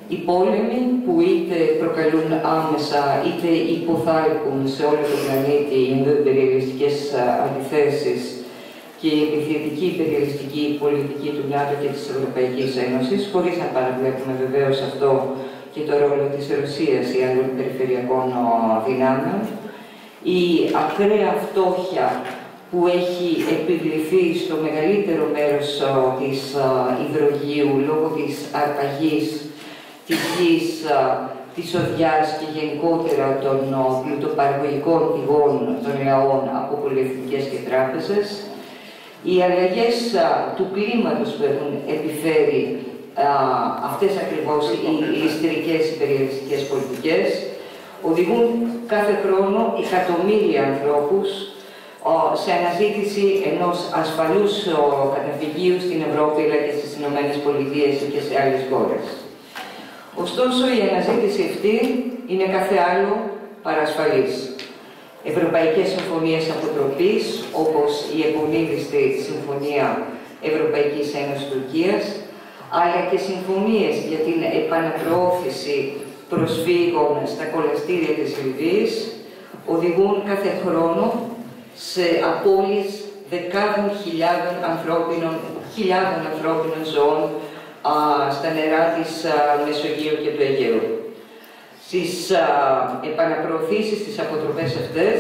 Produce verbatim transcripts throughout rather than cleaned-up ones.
οι πόλεμοι που είτε προκαλούν άμεσα είτε υποθάλπουν σε όλο τον πλανήτη οι ενδοϊπεριαλιστικές αντιθέσεις και η επιθετική υπεριαλιστική πολιτική του ΝΑΤΟ και της Ευρωπαϊκής Ένωσης, χωρίς να παραβλέπουμε βεβαίως αυτό και το ρόλο της Ρωσίας ή άλλων περιφερειακών δυνάμεων, η ακραία φτώχεια που έχει επιβληθεί στο μεγαλύτερο μέρος της υδρογείου λόγω της αρπαγής της γης, της οδιάς και γενικότερα των πλουτοπαραγωγικών πηγών των λαών από πολυεθνικές και τράπεζες, οι αλλαγές του κλίματος που έχουν επιφέρει α, αυτές ακριβώς οι ληστρικές υπεριαλιστικές πολιτικές, οδηγούν κάθε χρόνο εκατομμύρια ανθρώπους σε αναζήτηση ενός ασφαλούς καταφυγίου στην Ευρώπη αλλά και στις Ηνωμένες Πολιτείες και σε άλλες χώρες. Ωστόσο, η αναζήτηση αυτή είναι κάθε άλλο παρασφαλής. Ευρωπαϊκές συμφωνίες αποτροπής, όπως η επωνύδιστη Συμφωνία Ευρωπαϊκής Ένωσης Τουρκίας, αλλά και συμφωνίες για την επαναπροώθηση προσφύγων στα κολαστήρια της Λιβύης, οδηγούν κάθε χρόνο σε απώλειες δεκάδων χιλιάδων ανθρώπινων, χιλιάδων ανθρώπινων ζώων α, στα νερά της α, Μεσογείου και του Αιγαίου. Στις α, επαναπροωθήσεις, στις αποτροπές αυτές,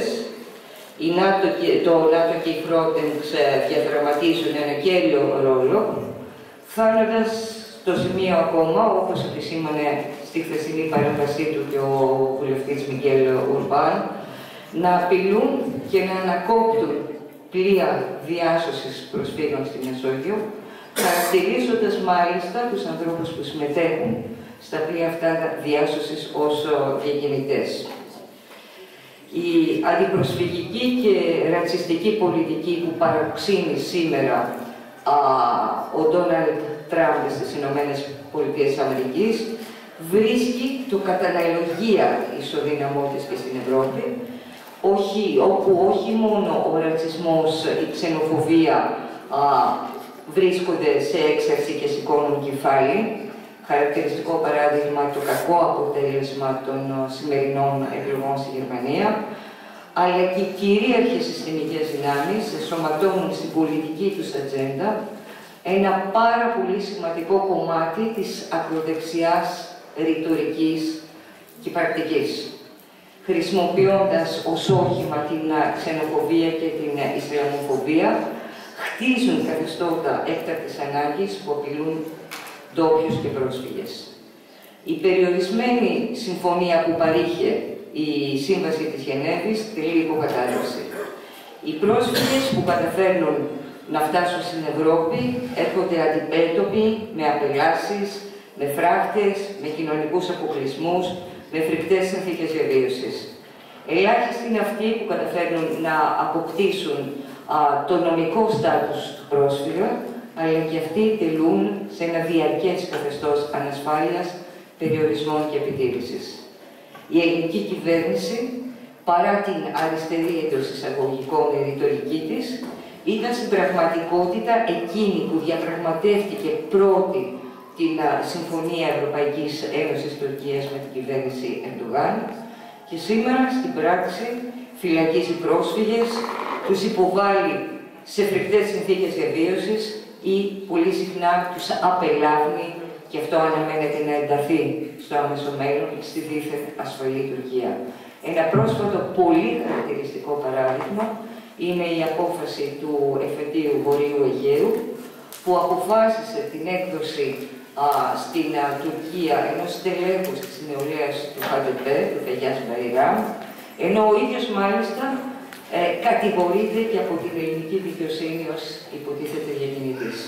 η ΝΑΤΟ και, το ΝΑΤΟ και η Frontex διαδραματίζουν ένα κέριο ρόλο, φτάνοντας στο σημείο ακόμα, όπως επισήμανε στη χθεσινή παρέμβασή του και ο βουλευτής Μικέλ Ουρμπάν, να απειλούν και να ανακόπτουν πλοία διάσωσης προσφύγων στη Μεσόγειο, χαρακτηρίζοντας μάλιστα τους ανθρώπους που συμμετέχουν στα πλοία αυτά διάσωσης ως διακινητές. Η αντιπροσφυγική και ρατσιστική πολιτική που παροξύνει σήμερα α, ο Ντόναλντ Τραμπ στις Ηνωμένες Πολιτείες Αμερικής βρίσκει το κατά αναλογία ισοδύναμό της και στην Ευρώπη, όχι, όπου όχι μόνο ο ρατσισμός, η ξενοφοβία α, βρίσκονται σε έξαρση και σηκώνουν κεφάλι, χαρακτηριστικό παράδειγμα το κακό αποτέλεσμα των σημερινών εκλογών στη Γερμανία, αλλά και οι κυρίαρχες συστημικές δυνάμεις ενσωματώνουν στην πολιτική τους ατζέντα ένα πάρα πολύ σημαντικό κομμάτι της ακροδεξιάς ρητορικής και πρακτικής, χρησιμοποιώντας ως όχημα την ξενοφοβία και την Ισλαμοφοβία, χτίζουν καθεστώτα έκτακτης ανάγκης που απειλούν ντόπιους και πρόσφυγες. Η περιορισμένη συμφωνία που παρήχε η Σύμβαση της Γενέβης τελεί υποκατάρρευση. Οι πρόσφυγες που καταφέρνουν να φτάσουν στην Ευρώπη έρχονται αντιπέτωποι με απελάσεις, με φράκτες, με κοινωνικούς αποκλεισμούς, με φρικτές συνθήκες διαβίωσης. Ελάχιστοι είναι αυτοί που καταφέρνουν να αποκτήσουν α, το νομικό στάτους του πρόσφυγα, αλλά και αυτοί τελούν σε ένα διαρκές καθεστώς ανασφάλειας, περιορισμών και επιτήρησης. Η ελληνική κυβέρνηση, παρά την αριστερή εντός εισαγωγικών ρητορική της, ήταν στην πραγματικότητα εκείνη που διαπραγματεύτηκε πρώτη την Συμφωνία Ευρωπαϊκής Ένωσης Τουρκίας με την κυβέρνηση Ερντογάν και σήμερα στην πράξη φυλακίζει πρόσφυγες, τους υποβάλλει σε φρικτές συνθήκες διαβίωσης ή πολύ συχνά τους απελάβνει, και αυτό αναμένεται να ενταθεί στο άμεσο μέλλον στη δίθεν ασφαλή Τουρκία. Ένα πρόσφατο πολύ χαρακτηριστικό παράδειγμα είναι η απόφαση του εφετείου Βορείου Αιγαίου, που αποφάσισε την έκδοση α, στην α, Τουρκία ενός στελέχους της νεολαίας του ΧΑΤΕΠΕ, του Φεγιάς Μπαϊράμ, ενώ ο ίδιος μάλιστα ε, κατηγορείται και από την ελληνική δικαιοσύνη ως υποτίθεται διακινητής.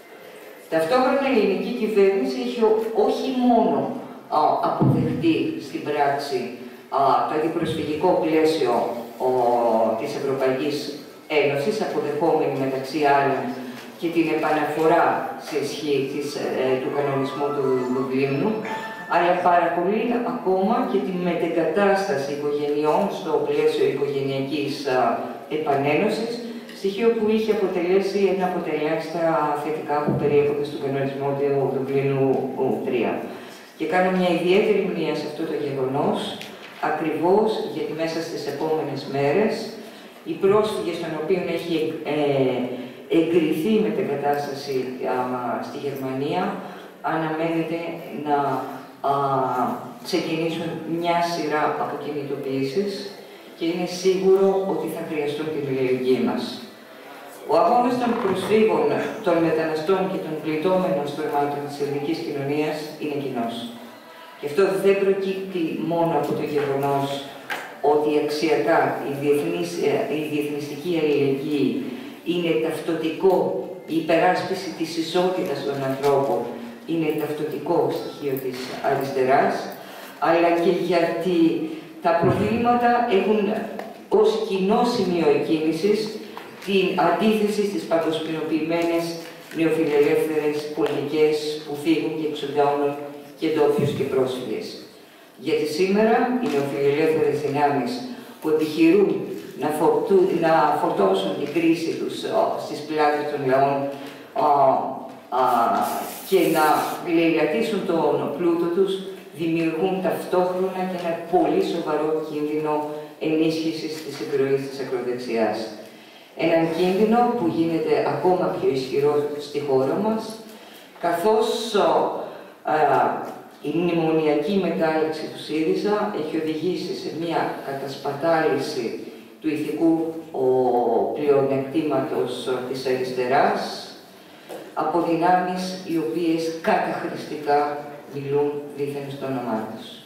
Ταυτόχρονα η ελληνική κυβέρνηση έχει όχι μόνο α, αποδεχτεί στην πράξη α, το αντιπροσφυγικό πλαίσιο ο, της Ευρωπαϊκής Ένωσης, αποδεχόμενη μεταξύ άλλων και την επαναφορά σε ισχύ της, ε, του κανονισμού του Δουβλίνου, αλλά παρακολεί ακόμα και την μετεγκατάσταση οικογενειών στο πλαίσιο οικογενειακής α, επανένωσης, στοιχείο που είχε αποτελέσει ένα από τα ελάχιστα θετικά που περιέχονται στον κανονισμό του Δουβλίνου τρία. Και κάνω μια ιδιαίτερη μνήμα σε αυτό το γεγονός, ακριβώς γιατί μέσα στις επόμενες μέρες οι πρόσφυγες των οποίων έχει ε, εγκριθεί η μετεγκατάσταση στη Γερμανία αναμένεται να α, ξεκινήσουν μια σειρά από κινητοποιήσεις και είναι σίγουρο ότι θα χρειαστούν την αλληλεγγύη μας. Ο αγώνας των προσφύγων, των μεταναστών και των πληττόμενων στρωμάτων της ελληνικής κοινωνίας είναι κοινός. Και αυτό δεν προκύπτει μόνο από το γεγονός ότι αξιακά η, διεθνής, η διεθνιστική αλληλεγγύη είναι ταυτοτικό, η υπεράσπιση της ισότητας των ανθρώπων είναι ταυτοτικό στοιχείο της αριστεράς, αλλά και γιατί τα προβλήματα έχουν ως κοινό σημείο εκκίνησης την αντίθεση στις παγκοσμιοποιημένες νεοφιλελεύθερες πολιτικές που φύγουν και εξοντώνουν και ντόπιους και πρόσφυγες. Γιατί σήμερα οι νεοφιλελεύθερες δυνάμεις που επιχειρούν να, φορτού, να φορτώσουν την κρίση τους α, στις πλάτες των λαών α, α, και να λαιλατίσουν τον πλούτο τους, δημιουργούν ταυτόχρονα και ένα πολύ σοβαρό κίνδυνο ενίσχυσης της επιρροής της ακροδεξιάς. Έναν κίνδυνο που γίνεται ακόμα πιο ισχυρό στη χώρα μας, καθώς α, η μνημονιακή μετάλλαξη του ΣΥΡΙΖΑ έχει οδηγήσει σε μια κατασπατάληση του ηθικού πλεονεκτήματος της αριστεράς από δυνάμεις οι οποίες καταχρηστικά μιλούν δήθεν στο όνομά τους.